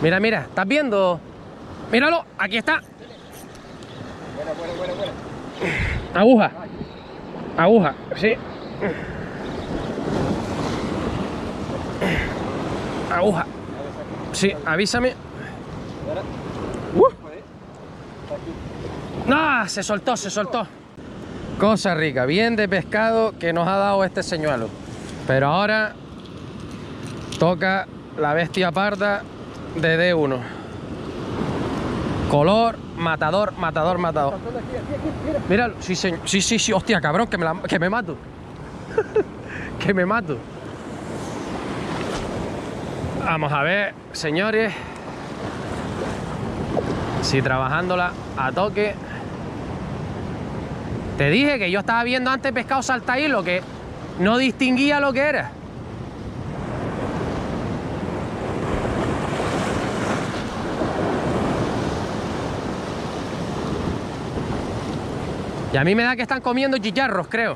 Mira, mira, ¿estás viendo? Míralo, aquí está. Buena. Aguja. Aguja, sí. Aguja. Sí, avísame. No, se soltó, se soltó. Cosa rica, bien de pescado que nos ha dado este señuelo. Pero ahora toca la bestia parda de D1. Color, matador. Míralo, sí, señor. Sí, hostia, cabrón, que me mato. Que me mato. Vamos a ver, señores. Si trabajándola a toque. Te dije que yo estaba viendo antes pescado saltahilo, que no distinguía lo que era. Y a mí me da que están comiendo chicharros, creo.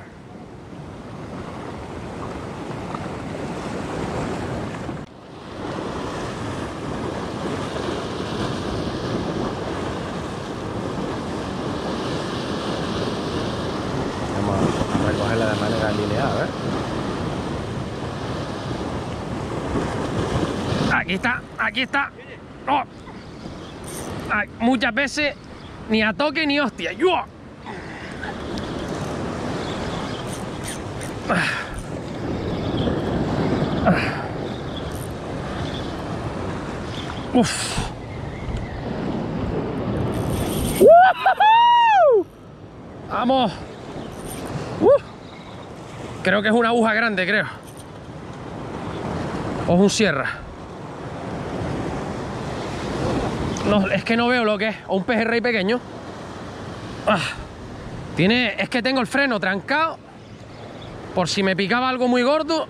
Vamos a recogerla de manera lineal, ¿eh? Aquí está. Oh. Ay, muchas veces ni a toque ni hostia. ¡Yo! Uf. Vamos. Creo que es una aguja grande, creo. O es un sierra. No, es que no veo lo que es. O un pejerrey pequeño. Es que tengo el freno trancado. Por si me picaba algo muy gordo.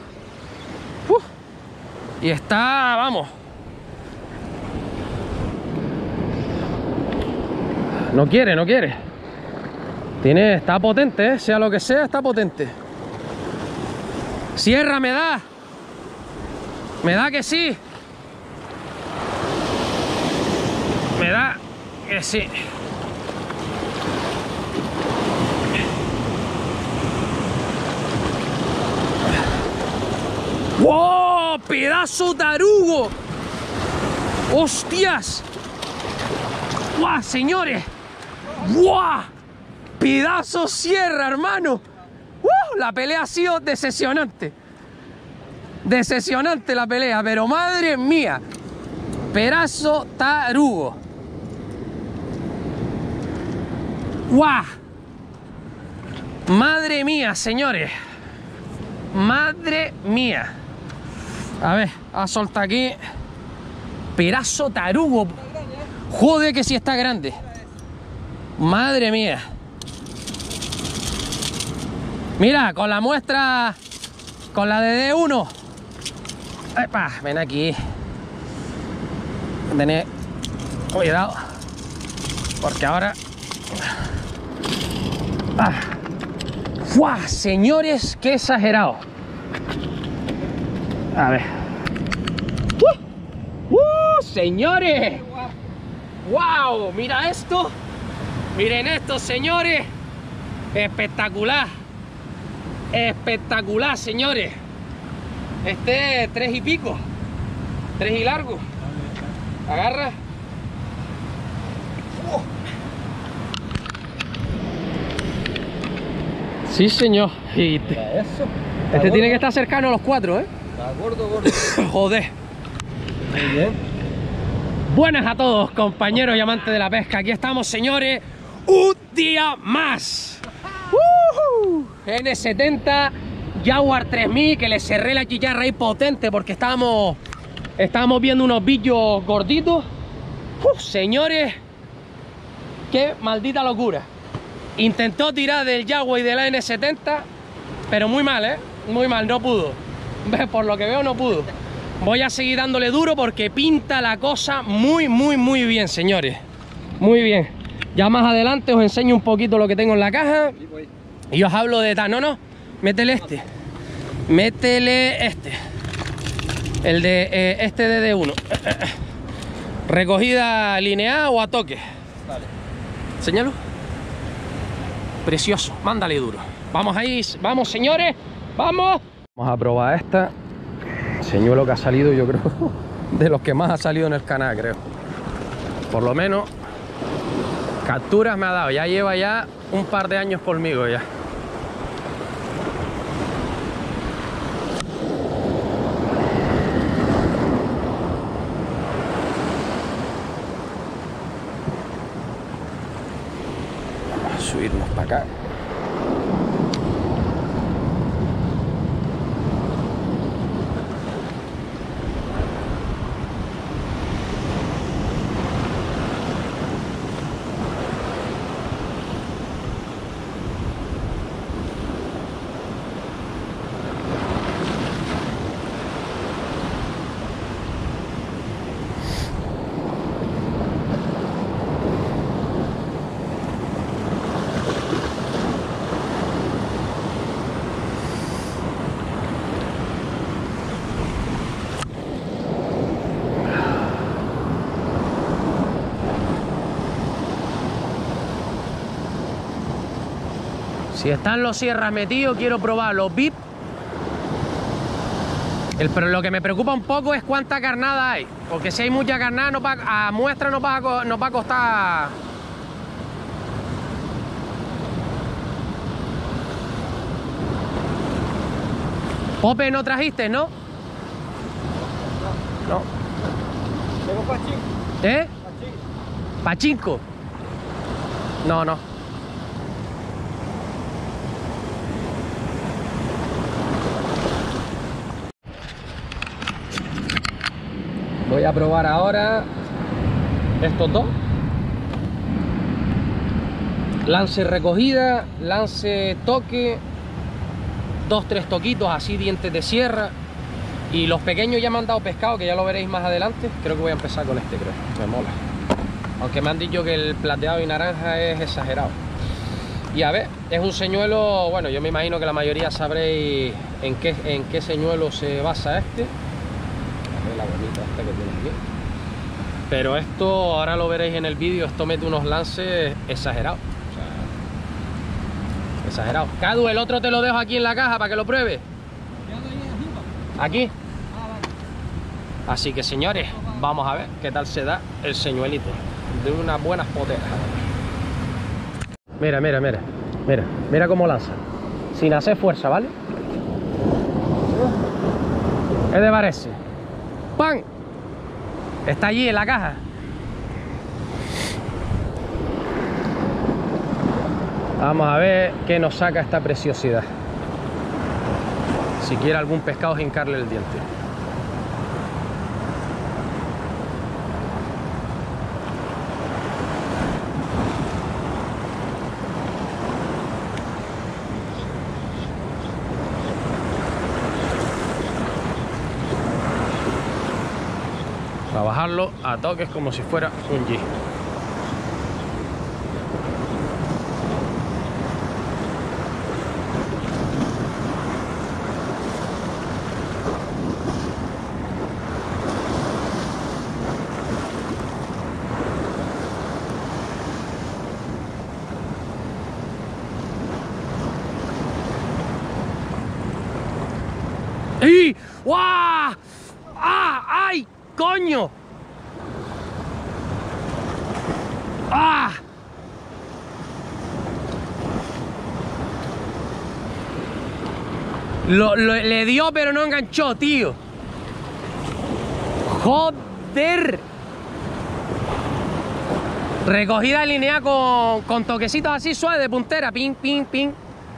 Y está, vamos. No quiere. Está potente, ¿eh? Sea lo que sea, está potente. Sierra, me da. Me da que sí. Me da que sí. ¡Wow! ¡Pedazo tarugo! ¡Hostias! ¡Guau, señores! ¡Guau! ¡Pedazo sierra, hermano! La pelea ha sido decepcionante. Decepcionante la pelea, pero madre mía. Pedazo tarugo. ¡Guau! Madre mía, señores. Madre mía. A ver, a soltar aquí. Pedazo tarugo. Joder, que sí está grande. Madre mía. Mira, con la muestra, con la de D1. Epa, ven aquí. Tened cuidado. Porque ahora... ¡Fua! Señores, qué exagerado. A ver. Señores. ¡Wow! Mira esto. Miren esto, señores. Espectacular. Espectacular, señores. Este es 3 y pico. 3 y largo. Agarra. Sí, señor. Y este tiene que estar cercano a los 4, ¿eh? Está gordo. Joder. Muy bien. Buenas a todos, compañeros y amantes de la pesca. Aquí estamos, señores. Un día más. N70 Jaguar 3000, que le cerré la chicharra ahí potente porque estábamos viendo unos billos gorditos. Señores, qué maldita locura. Intentó tirar del Jaguar y de la N70, pero muy mal, ¿eh? Muy mal, no pudo. Por lo que veo no pudo. Voy a seguir dándole duro porque pinta la cosa muy bien, señores. Muy bien. Ya más adelante os enseño un poquito lo que tengo en la caja y os hablo de tal. No, métele este. Métele este. El de este de D1. ¿Recogida lineal o a toque? Vale. Señalo. Precioso, mándale duro. Vamos ahí, vamos señores, vamos. Vamos a probar esta. Señuelo que ha salido, yo creo, de los que más ha salido en el canal, creo. Por lo menos, capturas me ha dado. Ya lleva ya un par de años conmigo ya. Vamos a subirnos para acá. Si están los sierras metidos, quiero probar los VIP. Pero lo que me preocupa un poco es cuánta carnada hay. Porque si hay mucha carnada, a muestra nos va a costar. Pope no trajiste, ¿no? No. Tengo pachinko. ¿Eh? Pachinko. No, no. Voy a probar ahora estos dos. Lance recogida, lance toque, 2-3 toquitos así, dientes de sierra. Y los pequeños ya me han dado pescado, que ya lo veréis más adelante. Creo que voy a empezar con este, creo. Me mola. Aunque me han dicho que el plateado y naranja es exagerado. Y a ver, es un señuelo, bueno, yo me imagino que la mayoría sabréis en qué señuelo se basa este. La bonita esta que tiene aquí. Pero esto, ahora lo veréis en el vídeo, esto mete unos lances exagerados. O sea, exagerado. Cadu, el otro te lo dejo aquí en la caja para que lo pruebes. Aquí. Así que señores, vamos a ver qué tal se da el señuelito de unas buenas poteras. Mira, mira, mira. Mira, mira cómo lanza. Sin hacer fuerza, ¿vale? ¿Qué te parece? ¡Pam! Está allí en la caja. Vamos a ver qué nos saca esta preciosidad. Si quiere algún pescado, hincarle el diente. Para bajarlo a toques como si fuera un G. ¡Y! ¡Guau! ¡Ah! ¡Ay! ¡Coño! ¡Ah! Le dio, pero no enganchó, tío. ¡Joder! Recogida lineal con toquecitos así suaves de puntera. Ping, ping, ping.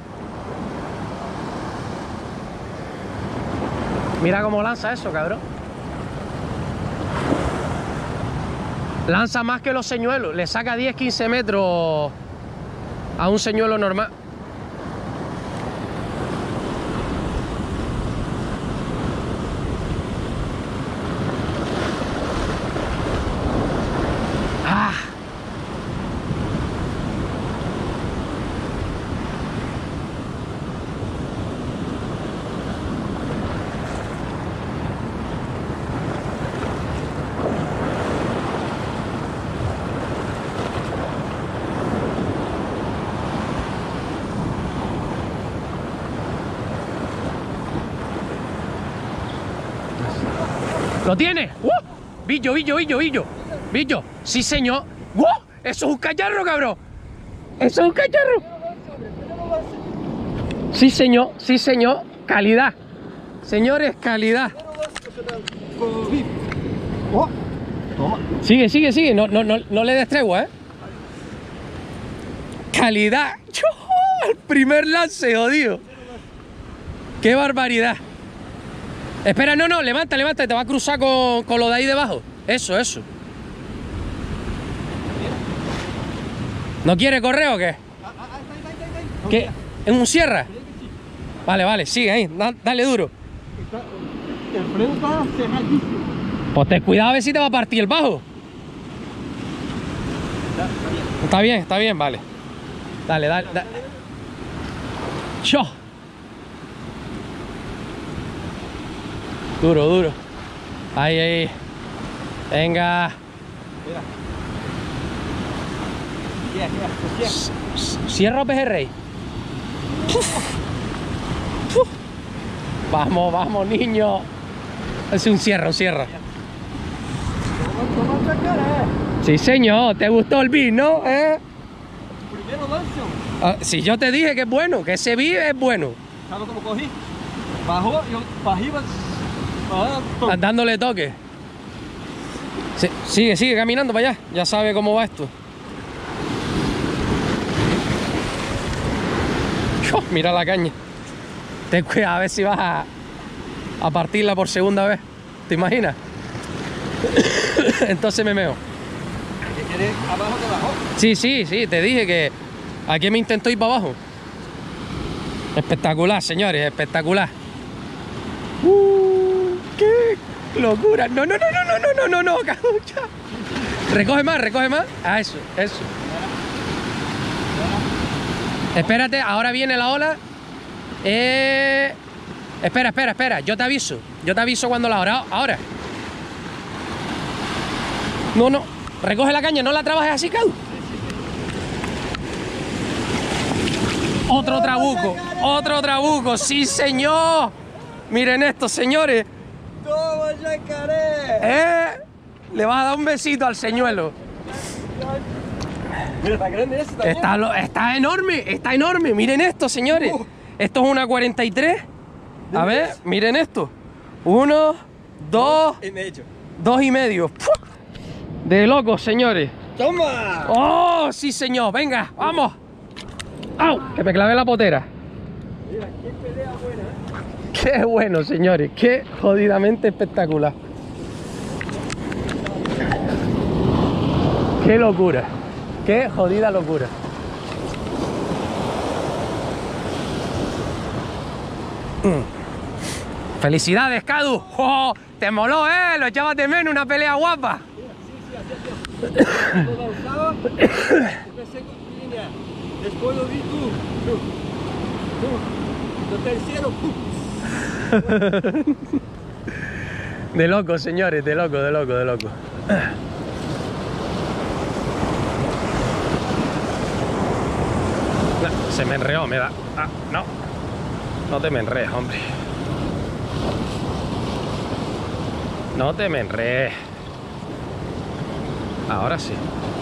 Mira cómo lanza eso, cabrón. Lanza más que los señuelos. Le saca 10-15 metros a un señuelo normal. ¡Ah! ¿Lo tiene? Billo. Billo. Sí, señor. Eso es un cacharro, cabrón. Eso es un cacharro. Sí, señor. Calidad. Señores, calidad. Sigue. No le des tregua, ¿eh? Calidad. El primer lance, jodido. Qué barbaridad. Espera, no, levanta, te va a cruzar con lo de ahí debajo. Eso. ¿No quiere correr o qué? ¿Qué? ¿En un sierra? Vale, sigue ahí, dale duro. El freno está cerradísimo. Pues ten cuidado a ver si te va a partir el bajo. Está bien, vale. Dale. ¡Cho! Duro. Ahí. Venga. Mira. Cierra pejerrey. Vamos, niño. Es un cierra. Sí, señor. ¿Te gustó el beat, no? Primero lance. Si yo te dije que es bueno, que ese beat es bueno. ¿Sabes cómo cogí? Bajó y para arriba. Dándole toque. Sigue caminando para allá. Ya sabe cómo va esto. Mira la caña. Ten cuidado a ver si vas a partirla por segunda vez. ¿Te imaginas? Entonces me meo. ¿Que quieres abajo de abajo? Sí, te dije que aquí me intentó ir para abajo. Espectacular, señores, espectacular. ¡Qué locura! No, cabucha. Recoge más. Ah, eso. Espérate, ahora viene la ola. Espera. Yo te aviso cuando la hora. Ahora. No. Recoge la caña, no la trabajes así, Cadu. Otro trabuco. Sí, señor. Miren esto, señores. ¡Toma, yacaré! Le vas a dar un besito al señuelo. Mira, está grande ese también. Está enorme. Miren esto, señores. Esto es una 43. A ver, miren esto. 1, 2 y medio. 2,5. De locos, señores. ¡Toma! ¡Oh, sí, señor! Venga, vamos. ¡Au! Que me clavé la potera. Mira, qué pelea buena, ¿eh? Qué bueno, señores. Qué jodidamente espectacular. Qué locura. Qué jodida locura. ¡Felicidades, Cadu! ¡Oh! ¡Te moló, Lo echabas de menos, una pelea guapa. Lo lanzaba, empecé con línea. Después lo vi tú. Lo tercero. De loco, señores, de loco. Se me enreó, me da. No te me enrees, hombre. No te me enrees. Ahora sí.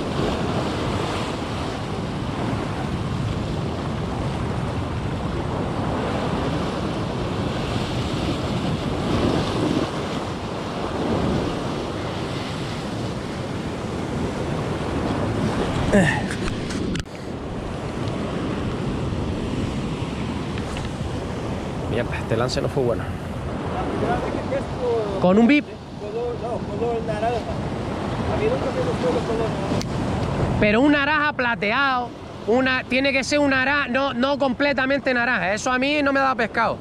Mierda, este lance no fue bueno. Con un bip. Color naranja. A mí nunca me gustó el color naranja. Pero un naranja plateado. Tiene que ser un naranja, no completamente naranja. Eso a mí no me da pescado.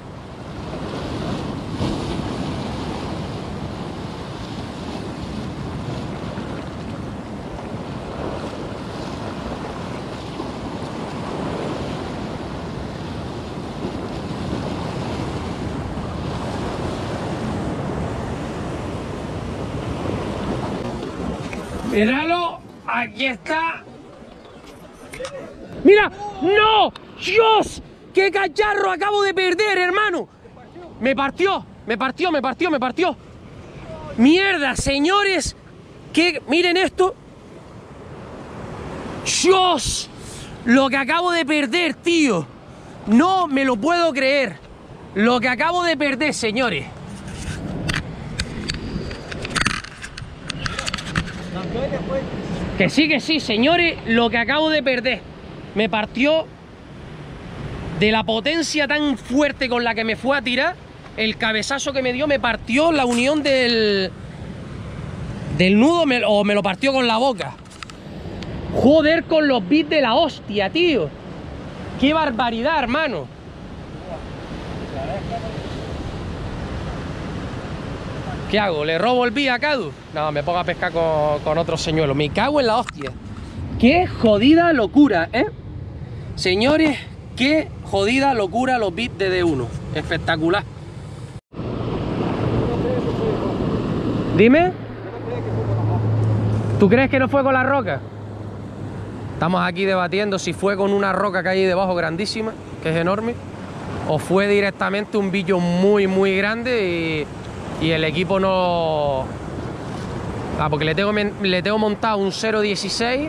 Míralo, aquí está. ¡Mira! ¡No! ¡Dios! ¡Qué cacharro acabo de perder, hermano! Me partió. Mierda, señores. Que miren esto. Dios, lo que acabo de perder, tío. No me lo puedo creer. Lo que acabo de perder, señores. Que sí, señores. Lo que acabo de perder. Me partió de la potencia tan fuerte con la que me fue a tirar. El cabezazo que me dio me partió la unión del nudo o me lo partió con la boca. Joder, con los bits de la hostia, tío. Qué barbaridad, hermano. ¿Qué hago? ¿Le robo el bit a Cadu? No, me pongo a pescar con otro señuelo. Me cago en la hostia. Qué jodida locura, ¿eh? Señores, qué jodida locura los bits de D1. Espectacular. Dime. ¿Tú crees que no fue con la roca? Estamos aquí debatiendo si fue con una roca que hay ahí debajo grandísima, que es enorme, o fue directamente un bicho muy muy grande y el equipo no... porque le tengo montado un 0.16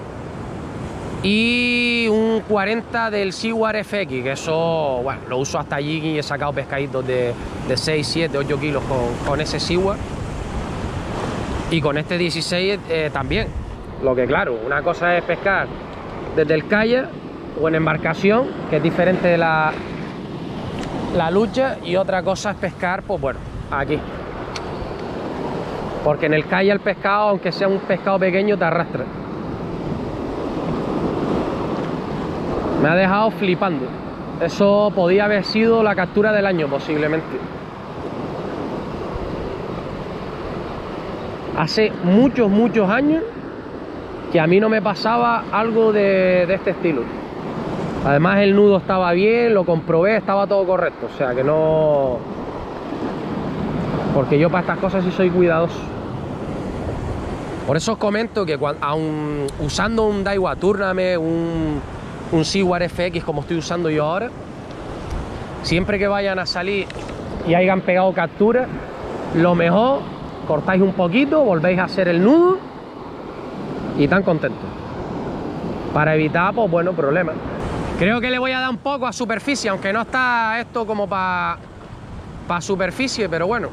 y un 40 del Seaward FX, que eso, bueno, lo uso hasta allí y he sacado pescaditos de 6, 7, 8 kilos con ese Seaward. Y con este 16 también. Lo que claro, una cosa es pescar desde el kayak o en embarcación, que es diferente de la lucha, y otra cosa es pescar, pues bueno, aquí. Porque en el kayak el pescado, aunque sea un pescado pequeño, te arrastra. Me ha dejado flipando. Eso podía haber sido la captura del año posiblemente. Hace muchos años que a mí no me pasaba algo de este estilo. Además el nudo estaba bien, lo comprobé, estaba todo correcto. O sea que no... Porque yo para estas cosas sí soy cuidadoso. Por eso os comento que aun usando un Daiwa Tournament, un Seaward FX como estoy usando yo ahora, siempre que vayan a salir y hayan pegado captura, lo mejor, cortáis un poquito, volvéis a hacer el nudo y tan contentos, para evitar, pues bueno, problemas. Creo que le voy a dar un poco a superficie, aunque no está esto como para superficie, pero bueno.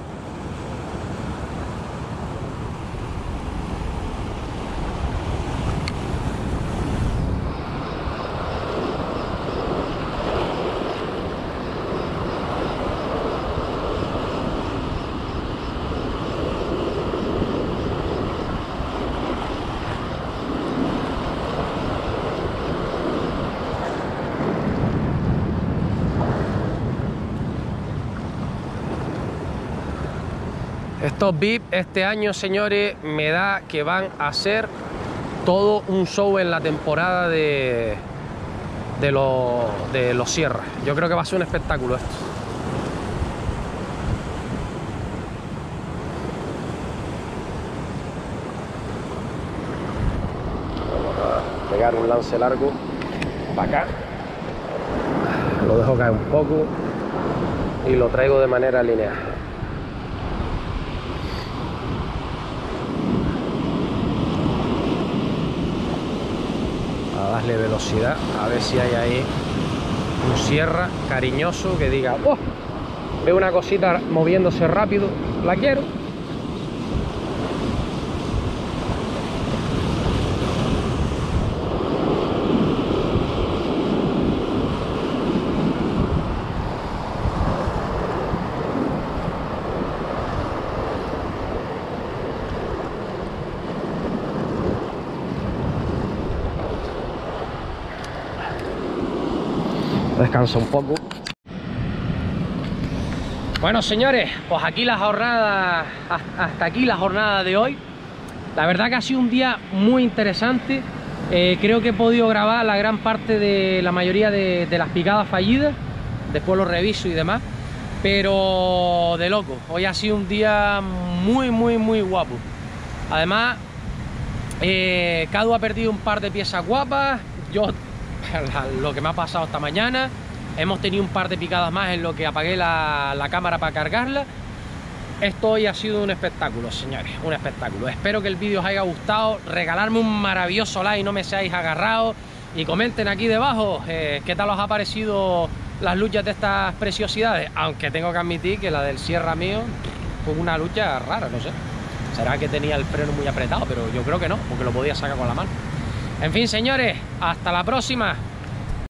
Estos VIP este año, señores, me da que van a ser todo un show en la temporada de los Sierra. Yo creo que va a ser un espectáculo esto. Vamos a pegar un lance largo para acá. Lo dejo caer un poco y lo traigo de manera lineal. Darle velocidad, a ver si hay ahí un Sierra cariñoso que diga, oh, veo una cosita moviéndose rápido, la quiero. Descansa un poco. Bueno, señores, pues aquí la jornada, hasta aquí la jornada de hoy. La verdad que ha sido un día muy interesante. Creo que he podido grabar la gran parte de la mayoría de las picadas fallidas. Después lo reviso y demás. Pero de loco, hoy ha sido un día muy guapo. Además, Cadu ha perdido un par de piezas guapas. Yo, lo que me ha pasado esta mañana, hemos tenido un par de picadas más en lo que apagué la cámara para cargarla. esto hoy ha sido un espectáculo, señores, un espectáculo. Espero que el vídeo os haya gustado. Regalarme un maravilloso like, no me seáis agarrados. Y comenten aquí debajo qué tal os ha parecido las luchas de estas preciosidades. Aunque tengo que admitir que la del Sierra mío fue una lucha rara, no sé. Será que tenía el freno muy apretado, pero yo creo que no, porque lo podía sacar con la mano. En fin, señores, hasta la próxima.